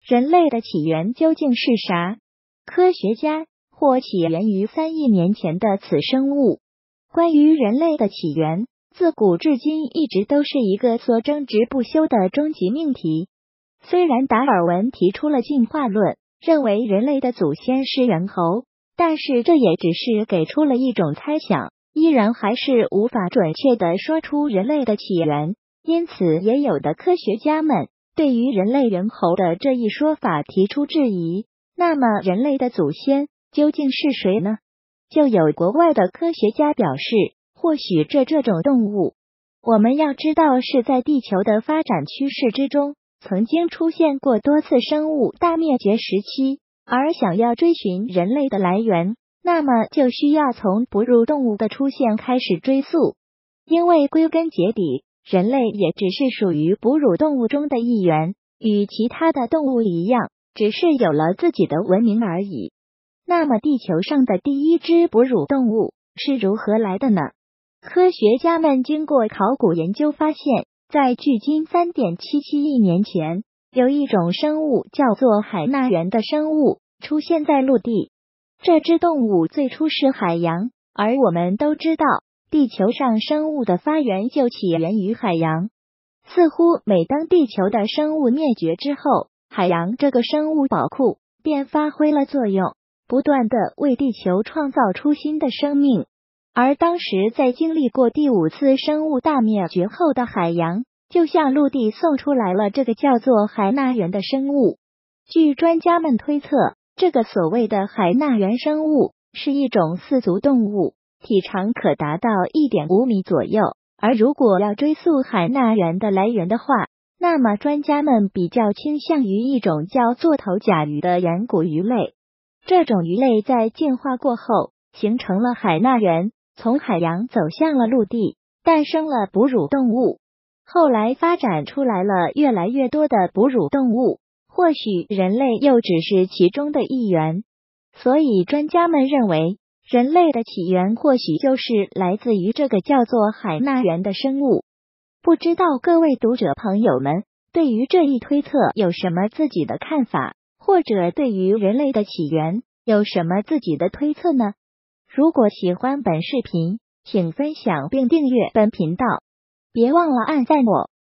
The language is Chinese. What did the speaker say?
人类的起源究竟是啥？科学家或起源于3亿年前的此生物。关于人类的起源，自古至今一直都是一个所争执不休的终极命题。虽然达尔文提出了进化论，认为人类的祖先是猿猴，但是这也只是给出了一种猜想，依然还是无法准确地说出人类的起源。因此，也有的科学家们对于人类猿猴的这一说法提出质疑。那么，人类的祖先究竟是谁呢？就有国外的科学家表示，或许这种动物，我们要知道是在地球的发展趋势之中，曾经出现过多次生物大灭绝时期，而想要追寻人类的来源，那么就需要从哺乳动物的出现开始追溯。因为归根结底，人类也只是属于哺乳动物中的一员，与其他的动物一样，只是有了自己的文明而已。那么地球上的第一只哺乳动物是如何来的呢？科学家们经过考古研究发现，在距今 3.77 亿年前，有一种生物叫做海纳猿的生物出现在陆地。这只动物最初是海洋，而我们都知道，地球上生物的发源就起源于海洋。似乎每当地球的生物灭绝之后，海洋这个生物宝库便发挥了作用，不断地为地球创造出新的生命。而当时在经历过第5次生物大灭绝后的海洋，就向陆地送出来了这个叫做海纳猿的生物。据专家们推测，这个所谓的海纳猿生物是一种4足动物，体长可达到 1.5 米左右。而如果要追溯海纳猿的来源的话，那么专家们比较倾向于一种叫做头甲鱼的远古鱼类。这种鱼类在进化过后，形成了海纳猿，从海洋走向了陆地，诞生了哺乳动物。后来发展出来了越来越多的哺乳动物，或许人类又只是其中的一员。所以专家们认为，人类的起源或许就是来自于这个叫做海纳猿的生物。不知道各位读者朋友们对于这一推测有什么自己的看法，或者对于人类的起源有什么自己的推测呢？如果喜欢本视频，请分享并订阅本频道，别忘了按赞我。